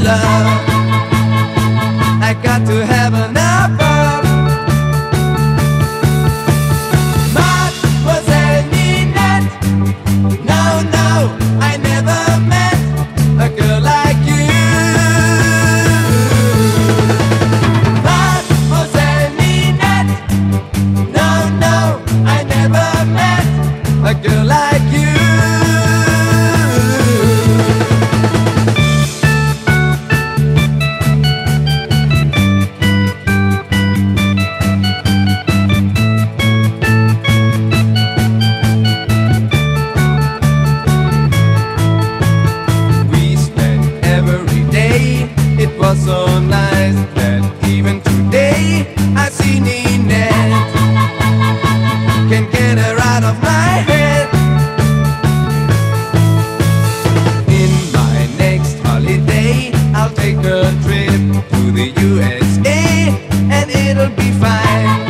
love. I got to have enough fun. Mademoiselle Ninette, no, no, I never met a girl like you. Mademoiselle Ninette, no, no, I never met a girl like you. It was so nice that even today I see Ninette. Can't get her out of my head. In my next holiday I'll take a trip to the USA, and it'll be fine.